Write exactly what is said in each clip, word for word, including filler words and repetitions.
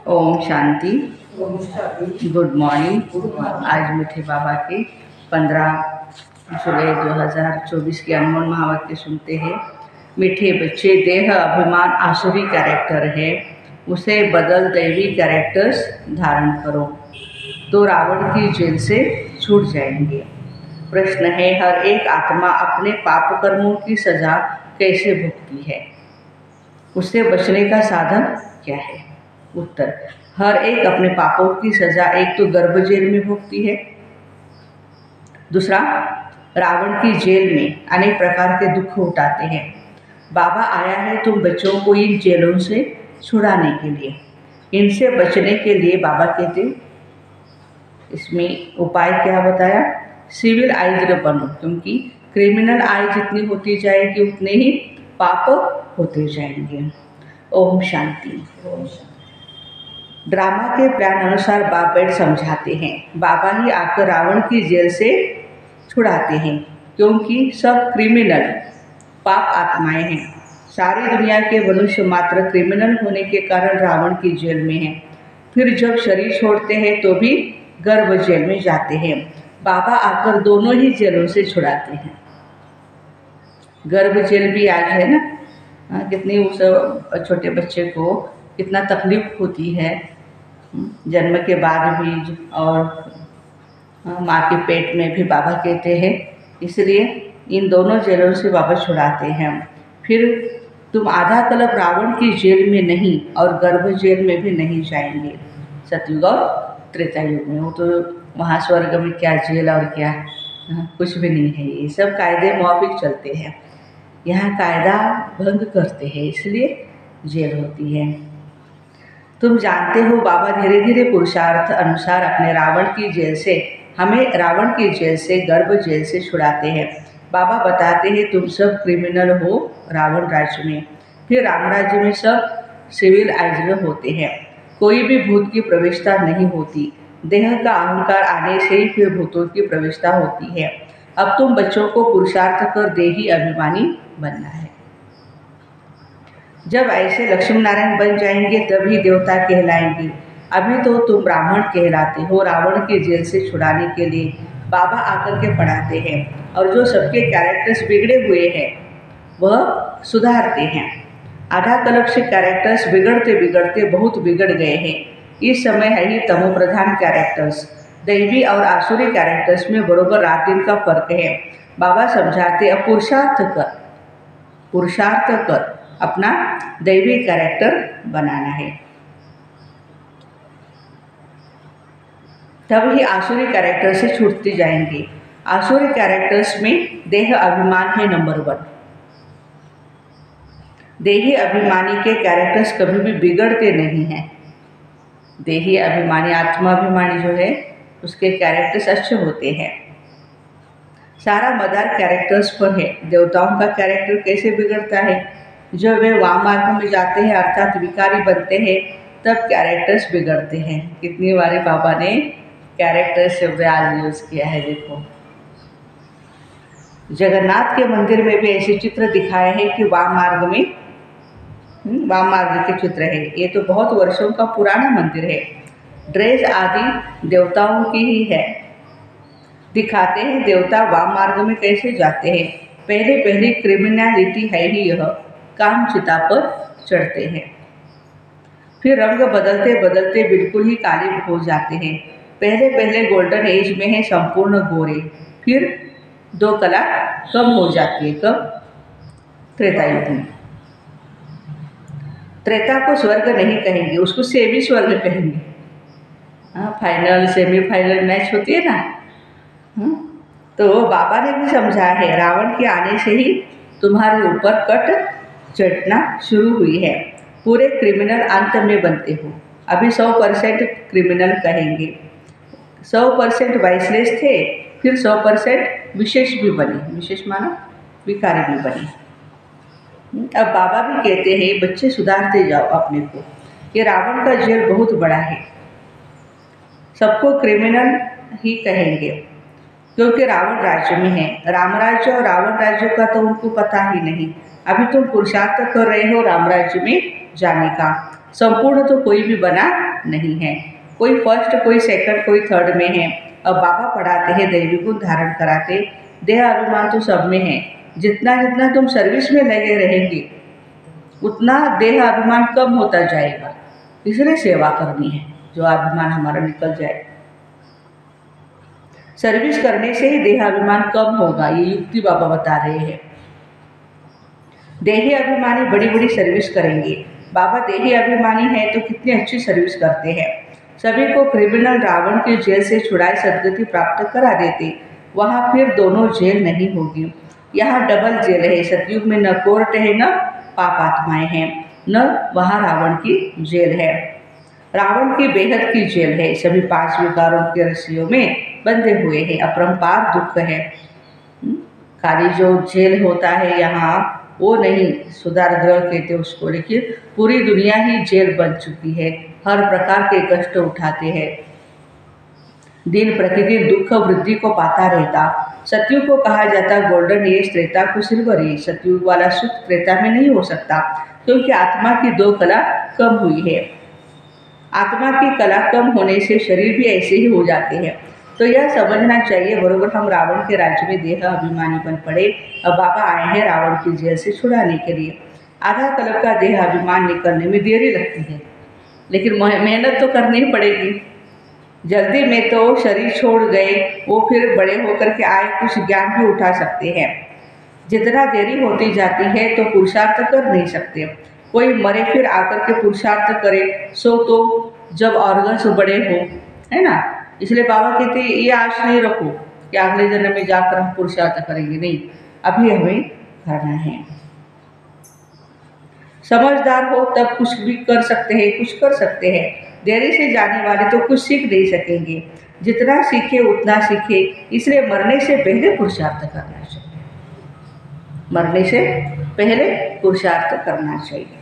ओम शांति। ओम शांति। Good morning. Good morning. आज मीठे बाबा के पंद्रह जुलाई दो हज़ार चौबीस के अनमोल महावाक्य सुनते हैं। मीठे बच्चे, देह अभिमान आसुरी कैरेक्टर है, उसे बदल दैवी कैरेक्टर्स धारण करो तो रावण की जेल से छूट जाएंगे। प्रश्न है, हर एक आत्मा अपने पाप कर्मों की सजा कैसे भुगती है? उससे बचने का साधन क्या है? उत्तर, हर एक अपने पापों की सजा एक तो गर्भ जेल में भुगती है, दूसरा रावण की जेल में अनेक प्रकार के दुख उठाते हैं। बाबा आया है तुम बच्चों को इन जेलों से छुड़ाने के लिए। इनसे बचने के लिए बाबा कहते, इसमें उपाय क्या बताया? सिविल आइज बनो, क्योंकि क्रिमिनल आई जितनी होती जाएगी उतने ही पाप होते जाएंगे। ओम शांति। ओम शांति। ड्रामा के प्लान अनुसार बाप बैठ समझाते हैं। बाबा ही आकर रावण की जेल से छुड़ाते हैं, क्योंकि सब क्रिमिनल पाप आत्माएं हैं। सारी दुनिया के मनुष्य मात्र क्रिमिनल होने के कारण रावण की जेल में हैं। फिर जब शरीर छोड़ते हैं तो भी गर्भ जेल में जाते हैं। बाबा आकर दोनों ही जेलों से छुड़ाते हैं। गर्भ जेल भी आज है ना, हाँ, कितनी उस छोटे बच्चे को कितना तकलीफ होती है जन्म के बाद भी, और माँ के पेट में भी बाबा कहते हैं। इसलिए इन दोनों जेलों से बाबा छुड़ाते हैं। फिर तुम आधा कल्प रावण की जेल में नहीं और गर्भ जेल में भी नहीं जाएंगे। सतयुग और त्रेता युग में वो तो वहाँ स्वर्ग में क्या जेल और क्या, कुछ भी नहीं है। ये सब कायदे मुआफिक चलते हैं। यहाँ कायदा भंग करते हैं, इसलिए जेल होती है। तुम जानते हो बाबा धीरे धीरे पुरुषार्थ अनुसार अपने रावण की जेल से हमें रावण की जेल से गर्भ जेल से छुड़ाते हैं। बाबा बताते हैं तुम सब क्रिमिनल हो रावण राज्य में, फिर राम राज्य में सब सिविल आइज होते हैं। कोई भी भूत की प्रवेशता नहीं होती। देह का अहंकार आने से ही फिर भूतों की प्रवेशता होती है। अब तुम बच्चों को पुरुषार्थ कर देही अभिमानी बनना है। जब ऐसे लक्ष्मी नारायण बन जाएंगे तभी देवता कहलाएंगे। अभी तो तुम ब्राह्मण कहलाते हो। रावण की जेल से छुड़ाने के लिए बाबा आकर के पढ़ाते हैं, और जो सबके कैरेक्टर्स बिगड़े हुए हैं वह सुधारते हैं। आधा कल्प से कैरेक्टर्स बिगड़ते बिगड़ते बहुत बिगड़ गए हैं। इस समय है ही तमो प्रधान कैरेक्टर्स। दैवी और आसुरी कैरेक्टर्स में बरोबर रात दिन का फर्क है। बाबा समझाते, अब पुरुषार्थ कर पुरुषार्थ कर अपना दैवी कैरेक्टर बनाना है, तब ही आसुरी कैरेक्टर से छूटते जाएंगे। आसुरी कैरेक्टर्स में देह अभिमान है नंबर वन। देही अभिमानी के कैरेक्टर्स कभी भी बिगड़ते नहीं हैं। देही अभिमानी, आत्माभिमानी जो है उसके कैरेक्टर्स अच्छे होते हैं। सारा मदार कैरेक्टर्स पर है। देवताओं का कैरेक्टर कैसे बिगड़ता है? जब वे वाम मार्ग में जाते हैं अर्थात विकारी बनते हैं तब कैरेक्टर्स बिगड़ते हैं। कितनी बारी बाबा ने कैरेक्टर शब्द आज यूज किया है। देखो, जगन्नाथ के मंदिर में भी ऐसे चित्र दिखाए हैं कि वाम मार्ग में वाम मार्ग के चित्र है। ये तो बहुत वर्षों का पुराना मंदिर है। ड्रेस आदि देवताओं की ही है। दिखाते हैं देवता वाम मार्ग में कैसे जाते हैं। पहले पहले क्रिमिनलिटी है ही यह, काम चिता पर चढ़ते हैं, फिर रंग बदलते बदलते बिल्कुल ही काले हो जाते हैं। पहले पहले गोल्डन एज में है संपूर्ण गोरे, फिर दो कला कम हो जाती है। कब? त्रेता युग में। त्रेता को स्वर्ग नहीं कहेंगे, उसको सेमी स्वर्ग कहेंगे। हाँ, फाइनल सेमीफाइनल मैच होती है ना। हाँ? तो बाबा ने भी समझा है, रावण के आने से ही तुम्हारे ऊपर कट चटना शुरू हुई है। पूरे क्रिमिनल अंत में बनते हो। अभी सौ परसेंट क्रिमिनल कहेंगे। सौ परसेंट वाइसलेस थे, फिर सौ परसेंट विशेष भी बने। विशेष माना विकारी भी बने। अब बाबा भी कहते हैं बच्चे सुधारते जाओ अपने को। ये रावण का जेल बहुत बड़ा है। सबको क्रिमिनल ही कहेंगे क्योंकि रावण राज्य में है। राम राज्य और रावण राज्य का तो उनको पता ही नहीं। अभी तुम पुरुषार्थ कर रहे हो राम राज्य में जाने का। संपूर्ण तो कोई भी बना नहीं है, कोई फर्स्ट, कोई सेकंड, कोई थर्ड में है। अब बाबा पढ़ाते हैं दैवी गुण धारण कराते, देह अभिमान तो सब में है। जितना जितना तुम सर्विस में लगे रहेंगे उतना देह अभिमान कम होता जाएगा, इसलिए सेवा करनी है, जो अभिमान हमारा निकल जाए। सर्विस करने से ही देह अभिमान कम होगा, ये युक्ति बाबा बता रहे हैं। देही अभिमानी बड़ी बड़ी सर्विस करेंगे, बाबा देही अभिमानी है तो कितनी अच्छी सर्विस करते हैं। सभी को क्रिमिनल रावण की जेल से छुड़ाए सदगति प्राप्त करा देते, वहाँ फिर दोनों जेल नहीं होगी। यहाँ डबल जेल है, सतयुग में न कोर्ट है न पाप आत्माएं हैं, न वहाँ रावण की जेल है। रावण की बेहद की जेल है, सभी पांच विकारों के रस्सियों में बंधे हुए हैं, अपरंपार दुख है। खाली जो जेल होता है यहाँ वो नहीं, सुधार ग्रह कहते उसको, लेकिन पूरी दुनिया ही जेल बन चुकी है, हर प्रकार के कष्ट उठाते हैं, दिन प्रतिदिन दुख वृद्धि को पाता रहता। सतयुग को कहा जाता गोल्डन एज, त्रेता को सिल्वर एज। सतयुग वाला सुख त्रेता में नहीं हो सकता, क्योंकि आत्मा की दो कला कम हुई है। आत्मा की कला कम होने से शरीर भी ऐसे ही हो जाते हैं। तो यह समझना चाहिए, बरोबर हम रावण के राज्य में देह अभिमानी बन पड़े। अब बाबा आए हैं रावण की जेल से छुड़ाने के लिए। आधा कल्प का देह अभिमान निकलने में देरी लगती है, लेकिन मेहनत तो करनी ही पड़ेगी। जल्दी में तो शरीर छोड़ गए, वो फिर बड़े होकर के आए कुछ ज्ञान भी उठा सकते हैं। जितना देरी होती जाती है तो पुरुषार्थ कर नहीं सकते। कोई मरे फिर आकर के पुरुषार्थ करे, सो तो जब ऑर्गन्स बड़े हो, है ना। इसलिए बाबा कहते हैं ये आश नहीं रखो कि अगले जन्म में जाकर हम पुरुषार्थ करेंगे, नहीं, अभी हमें करना है। समझदार हो तब कुछ भी कर सकते हैं, कुछ कर सकते हैं। देरी से जाने वाले तो कुछ सीख नहीं सकेंगे। जितना सीखे उतना सीखे, इसलिए मरने से पहले पुरुषार्थ करना चाहिए। मरने से पहले पुरुषार्थ करना चाहिए।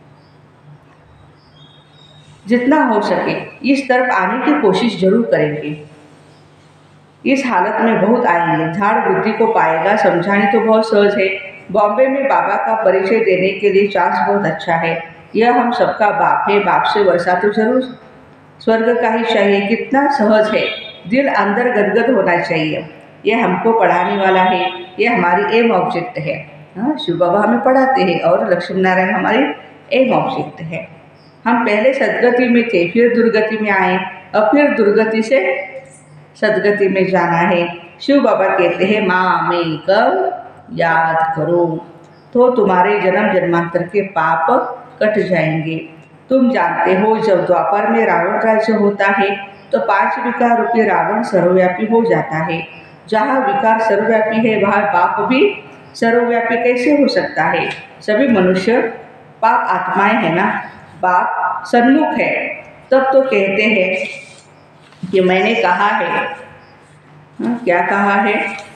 जितना हो सके इस तरफ आने की कोशिश जरूर करेंगे। इस हालत में बहुत आएंगे, झाड़ बुद्धि को पाएगा। समझाने तो बहुत सहज है। बॉम्बे में बाबा का परिचय देने के लिए चांस बहुत अच्छा है। यह हम सबका बाप है, बाप से वर्षा तो जरूर स्वर्ग का ही चाहिए। कितना सहज है, दिल अंदर गदगद होना चाहिए। यह हमको पढ़ाने वाला है, यह हमारी एम ऑब्जेक्ट है। हाँ, शिव बाबा हमें पढ़ाते हैं और लक्ष्मी नारायण हमारी एम ऑब्जेक्ट है। हम पहले सदगति में थे, फिर दुर्गति में आए, और फिर दुर्गति से सदगति में जाना है। शिव बाबा कहते हैं माँ मैं कब याद करो तो तुम्हारे जन्म जन्मांतर के पाप कट जाएंगे। तुम जानते हो जब द्वापर में रावण राज्य होता है तो पांच विकार रूपी रावण सर्वव्यापी हो जाता है। जहाँ विकार सर्वव्यापी है वहाँ पाप भी सर्वव्यापी कैसे हो सकता है। सभी मनुष्य पाप आत्माएं है ना, बाप सन्मुख है। तब तो कहते हैं कि मैंने कहा है। हाँ, क्या कहा है?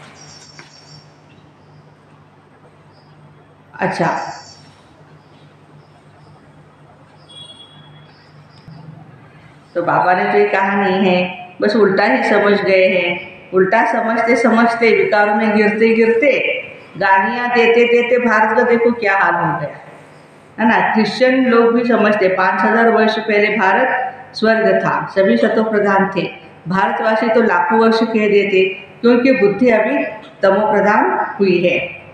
अच्छा, तो बाबा ने तो ये कहा नहीं है, बस उल्टा ही समझ गए हैं। उल्टा समझते समझते विकारों में गिरते गिरते गालियाँ देते देते भारत का देखो क्या हाल हो गया, है ना। क्रिश्चियन लोग भी समझते पाँच हजार वर्ष पहले भारत स्वर्ग था, सभी सतो प्रधान थे। भारतवासी तो लाखों वर्ष कह देते, क्योंकि बुद्धि अभी तमो प्रधान हुई है।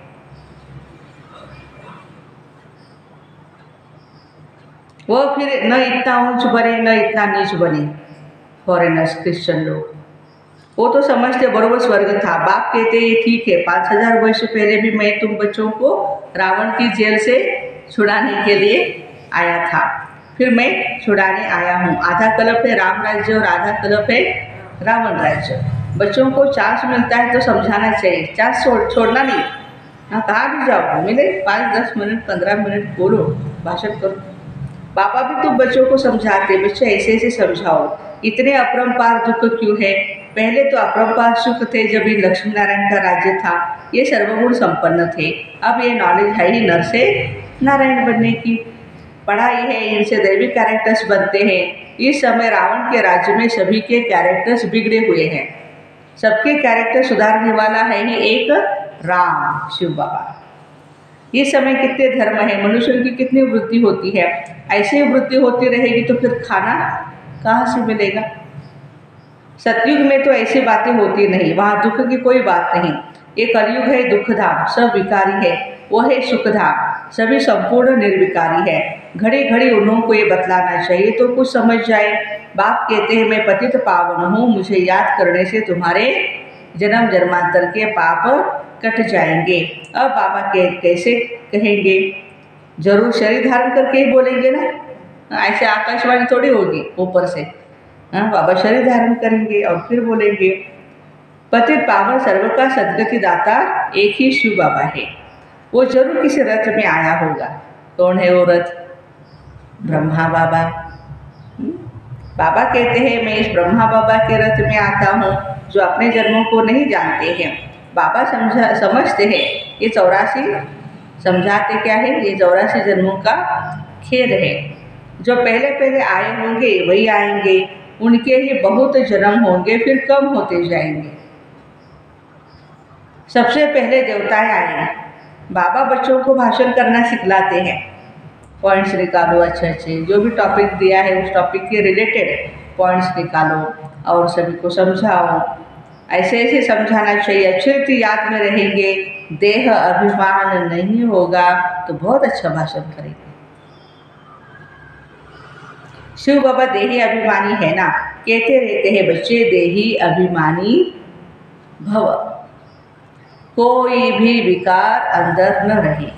वो फिर न इतना ऊंच बने न इतना नीच बने फॉरेनर्स, क्रिश्चियन लोग। वो तो समझते बरोबर स्वर्ग था। बाप कहते ये ठीक है, पाँच हजार वर्ष पहले भी मैं तुम बच्चों को रावण की जेल से छुड़ाने के लिए आया था, फिर मैं छुड़ाने आया हूँ। आधा कल्प है राम राज्य और आधा कल्प है रावण राज्य। बच्चों को चांस मिलता है तो समझाना चाहिए, चांस छोड़ छोड़ना नहीं। हाँ, कहाँ भी जाओ, मिले पाँच दस मिनट पंद्रह मिनट बोलो, भाषण करो। बाबा भी तुम बच्चों को समझाते, बच्चे ऐसे ऐसे समझाओ, इतने अपरंपार दुख क्यों है। पहले तो अपरंपार सुख थे जब ये लक्ष्मी नारायण का राज्य था, ये सर्वगुण संपन्न थे। अब ये नॉलेज है ही नर से नारायण बनने की, पढ़ाई है, इनसे दैविक कैरेक्टर्स बनते हैं। इस समय रावण के राज्य में सभी के कैरेक्टर्स बिगड़े हुए हैं। सबके कैरेक्टर सुधारने वाला है ही एक राम, शिव बाबा। ये समय कितने धर्म है, मनुष्यों की कितनी वृद्धि होती है। ऐसे ही वृद्धि होती रहेगी तो फिर खाना कहाँ से मिलेगा। सतयुग में तो ऐसी बातें होती नहीं, वहाँ दुख की कोई बात नहीं। ये कलयुग है दुखधाम, सब विकारी है। वो है सुखधाम, सभी संपूर्ण निर्विकारी है। घड़ी घड़ी उन्हों को ये बतलाना चाहिए तो कुछ समझ जाए। बाप कहते हैं मैं पतित पावन हूँ, मुझे याद करने से तुम्हारे जन्म जन्मांतर के पाप कट जाएंगे। अब बाबा के कैसे कहेंगे, जरूर शरीर धारण करके ही बोलेंगे ना, ऐसे आकाशवाणी थोड़ी होगी ऊपर से। हाँ, बाबा शरीर धारण करेंगे और फिर बोलेंगे। पतित पावन सर्व का सदगति दाता एक ही शिव बाबा है। वो जरूर किसी रथ में आया होगा। कौन है वो रथ? ब्रह्मा बाबा। बाबा कहते हैं मैं इस ब्रह्मा बाबा के रथ में आता हूँ जो अपने जन्मों को नहीं जानते हैं। बाबा समझा समझते हैं ये चौरासी, समझाते क्या है, ये चौरासी जन्मों का खेल है। जो पहले पहले आए होंगे वही आएंगे, उनके ही बहुत जन्म होंगे फिर कम होते जाएंगे। सबसे पहले देवताएं आए। बाबा बच्चों को भाषण करना सिखलाते हैं। पॉइंट्स निकालो अच्छे अच्छे, जो भी टॉपिक दिया है उस टॉपिक के रिलेटेड पॉइंट्स निकालो और सभी को समझाओ। ऐसे ऐसे समझाना चाहिए, अच्छे से याद में रहेंगे। देह अभिमान नहीं होगा तो बहुत अच्छा भाषण करेंगे। शिव बाबा देही अभिमानी है ना, कहते रहते हैं बच्चे देही अभिमानी भव, कोई भी विकार अंदर न रहे,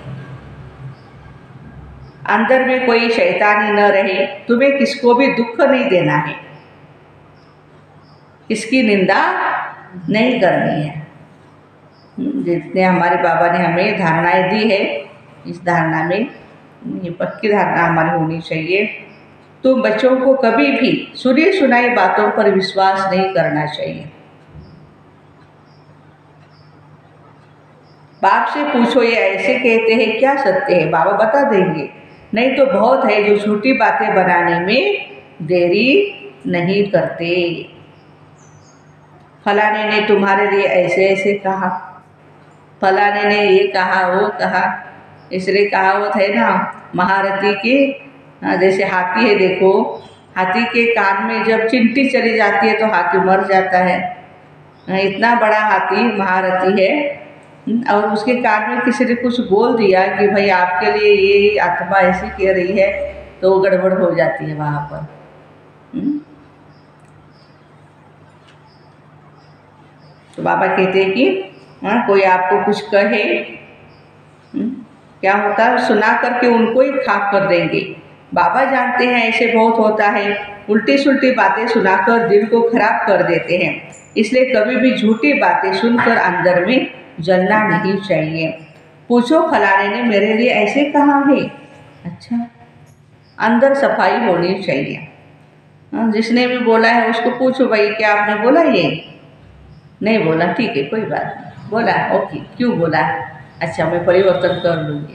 अंदर में कोई शैतानी न रहे। तुम्हें किसको भी दुख नहीं देना है, किसकी निंदा नहीं करनी है। जितने हमारे बाबा ने हमें धारणाएं दी है, इस धारणा में ये पक्की धारणा हमारी होनी चाहिए। तुम बच्चों को कभी भी सुनी सुनाई बातों पर विश्वास नहीं करना चाहिए। बाप से पूछो ये ऐसे कहते हैं क्या सत्य है, बाबा बता देंगे। नहीं तो बहुत है जो झूठी बातें बनाने में देरी नहीं करते। फलाने ने तुम्हारे लिए ऐसे ऐसे कहा, फलाने ने ये कहा वो कहा। इसलिए कहावत है ना महारथी की, जैसे हाथी है देखो, हाथी के कान में जब चिंटी चली जाती है तो हाथी मर जाता है। इतना बड़ा हाथी महारथी है और उसके कान में किसी ने कुछ बोल दिया कि भाई आपके लिए ये आत्मा ऐसी कह रही है, तो वो गड़बड़ हो जाती है वहाँ पर। तो बाबा कहते हैं कि हाँ कोई आपको कुछ कहे, क्या होता है सुना करके उनको ही खाक कर देंगे। बाबा जानते हैं ऐसे बहुत होता है, उल्टी सुल्टी बातें सुनाकर दिल को खराब कर देते हैं। इसलिए कभी भी झूठी बातें सुनकर अंदर में जलना नहीं चाहिए। पूछो फलाने ने मेरे लिए ऐसे कहा है, अच्छा अंदर सफाई होनी चाहिए। जिसने भी बोला है उसको पूछो भाई क्या आपने बोला, ये नहीं बोला ठीक है कोई बात नहीं, बोला ओके क्यों बोला, अच्छा मैं परिवर्तन कर लूँगी।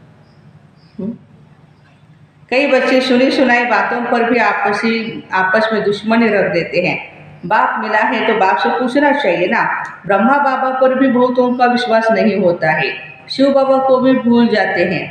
कई बच्चे सुनी सुनाई बातों पर भी आपसी आपस में दुश्मनी रख देते हैं। बाप मिला है तो बाप से पूछना चाहिए ना। ब्रह्मा बाबा पर भी बहुतों का विश्वास नहीं होता है, शिव बाबा को भी भूल जाते हैं।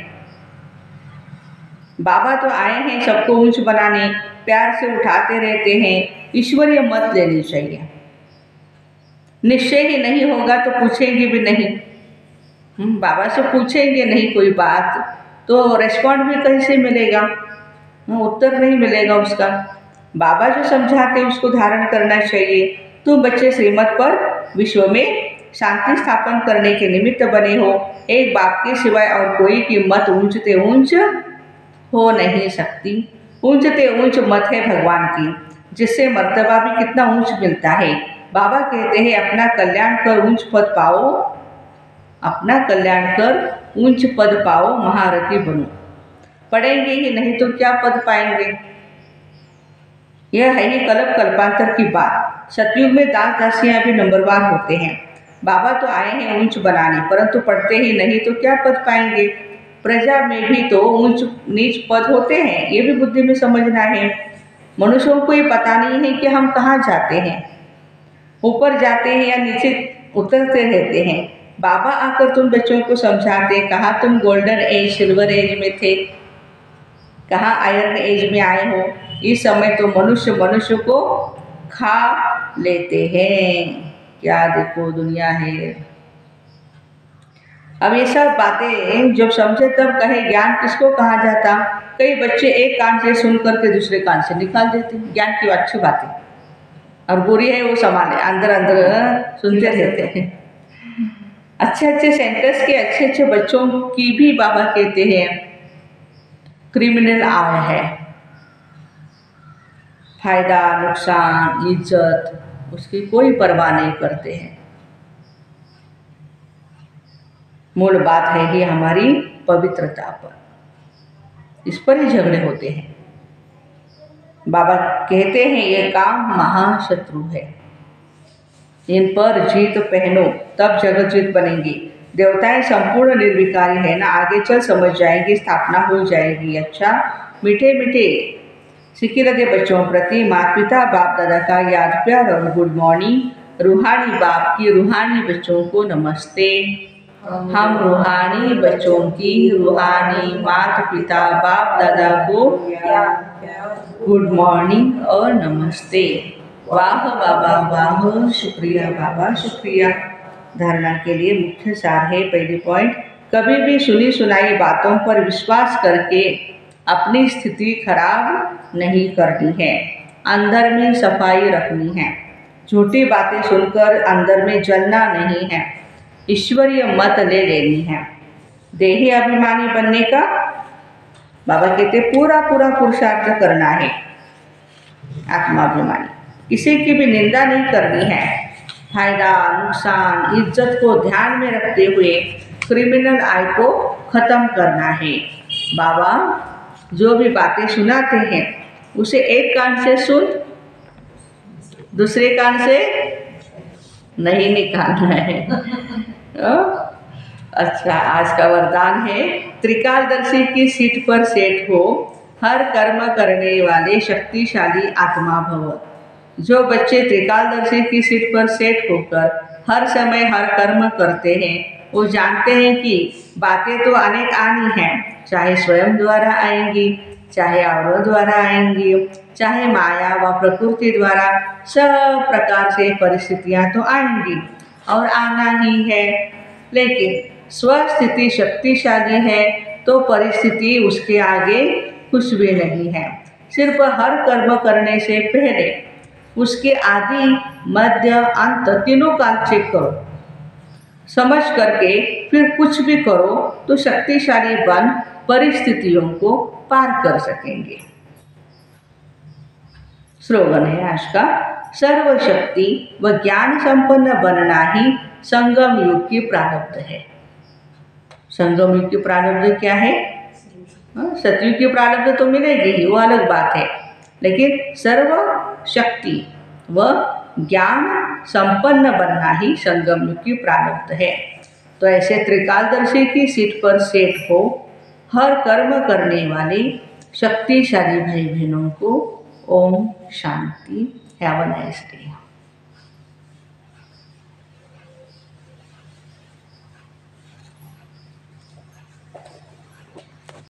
बाबा तो आए हैं सबको ऊंच बनाने, प्यार से उठाते रहते हैं। ईश्वरीय मत लेनी चाहिए। निश्चय ही नहीं होगा तो पूछेंगे भी नहीं, बाबा से पूछेंगे नहीं कोई बात तो रेस्पॉन्ड भी कहीं से मिलेगा, उत्तर नहीं मिलेगा उसका। बाबा जो समझाते उसको धारण करना चाहिए। तुम बच्चे श्रीमत पर विश्व में शांति स्थापन करने के निमित्त बने हो। एक बाप के सिवाय और कोई की मत ऊंचते ऊंच हो नहीं सकती। ऊंचते ऊंच मत है भगवान की, जिससे मर्तबा भी कितना ऊंच मिलता है। बाबा कहते हैं अपना कल्याण कर ऊंच पद पाओ, अपना कल्याण कर ऊंच पद पाओ, महारथी बनो। पढ़ेंगे ही नहीं तो क्या पद पाएंगे। यह है ही कल्प कल्पांतर की बात। सतयुग में दास दासियां भी नंबरवार होते हैं। बाबा तो आए हैं ऊंच बनाने, परंतु पढ़ते ही नहीं तो क्या पद पाएंगे। प्रजा में भी तो ऊंच नीच पद होते हैं, ये भी बुद्धि में समझना है। मनुष्यों को ये पता नहीं है कि हम कहाँ जाते हैं, ऊपर जाते हैं या नीचे उतरते रहते हैं। बाबा आकर तुम बच्चों को समझाते, कहाँ तुम गोल्डन एज सिल्वर एज में थे, कहाँ आयरन एज में आए हो। इस समय तो मनुष्य मनुष्य को खा लेते हैं। क्या देखो दुनिया है। अब ये सब बातें जब समझे तब कहे ज्ञान किसको कहा जाता। कई बच्चे एक कान से सुन करके दूसरे कान से निकाल देते हैं ज्ञान की अच्छी बातें, और बुरी है वो संभाले अंदर अंदर सुनते रहते हैं। अच्छे अच्छे सेंटेंस के अच्छे अच्छे बच्चों की भी बाबा कहते हैं क्रिमिनल आय है। फायदा नुकसान इज्जत उसकी कोई परवाह नहीं करते हैं। मूल बात है ही हमारी पवित्रता पर, इस पर ही झगड़े होते हैं। बाबा कहते हैं ये काम महाशत्रु है, इन पर जीत पहनो तब जगत जीत बनेंगी। देवताएं संपूर्ण निर्विकारी है ना, आगे चल समझ जाएंगी, स्थापना हो जाएगी। अच्छा मीठे मीठे सिक्के लगे बच्चों प्रति माता पिता बाप दादा का याद प्यार और गुड मॉर्निंग। रूहानी बाप की रूहानी बच्चों को नमस्ते। हम रूहानी बच्चों की रूहानी माता पिता बाप दादा को गुड मॉर्निंग और नमस्ते। वाह बाबा वाह, शुक्रिया बाबा शुक्रिया। धारणा के लिए मुख्य सार है, पहली पॉइंट, कभी भी सुनी सुनाई बातों पर विश्वास करके अपनी स्थिति खराब नहीं करनी है, अंदर में सफाई रखनी है। झूठी बातें सुनकर अंदर में जलना नहीं है, ईश्वरीय मत ले लेनी है। देही अभिमानी बनने का बाबा कहते पूरा पूरा पुरुषार्थ करना है। आत्माभिमानी, किसी की भी निंदा नहीं करनी है। फायदा नुकसान इज्जत को ध्यान में रखते हुए क्रिमिनल आय को खत्म करना है। बाबा जो भी बातें सुनाते हैं उसे एक कान से सुन, दूसरे कान से नहीं निकालना है। अच्छा, आज का वरदान है त्रिकालदर्शी की सीट पर सेट हो, हर कर्म करने वाले शक्तिशाली आत्मा भव। जो बच्चे त्रिकालदर्शी की सीट पर सेट होकर हर समय हर कर्म करते हैं, वो जानते हैं कि बातें तो अनेक आनी हैं, चाहे स्वयं द्वारा आएंगी, चाहे औरों द्वारा आएंगी, चाहे माया व प्रकृति द्वारा, सब प्रकार से परिस्थितियां तो आएंगी और आना ही है। लेकिन स्वस्थिति शक्तिशाली है तो परिस्थिति उसके आगे कुछ भी नहीं है। सिर्फ हर कर्म करने से पहले उसके आदि मध्य अंत तीनों काल चेक करो, समझ करके फिर कुछ भी करो तो शक्तिशाली बन परिस्थितियों को पार कर सकेंगे। स्लोगन है आज का, सर्वशक्ति व ज्ञान संपन्न बनना ही संगम युग की प्रारब्ध है। संगम युग की प्रारब्ध क्या है? सतयुग की प्रारब्ध तो मिलेगी ही, वो अलग बात है, लेकिन सर्व शक्ति व ज्ञान संपन्न बनना ही संगम युग की प्रारब्ध है। तो ऐसे त्रिकालदर्शी की सीट पर सेट हो, हर कर्म करने वाले शक्तिशाली भाई बहनों को ओम शांति। Have a nice day.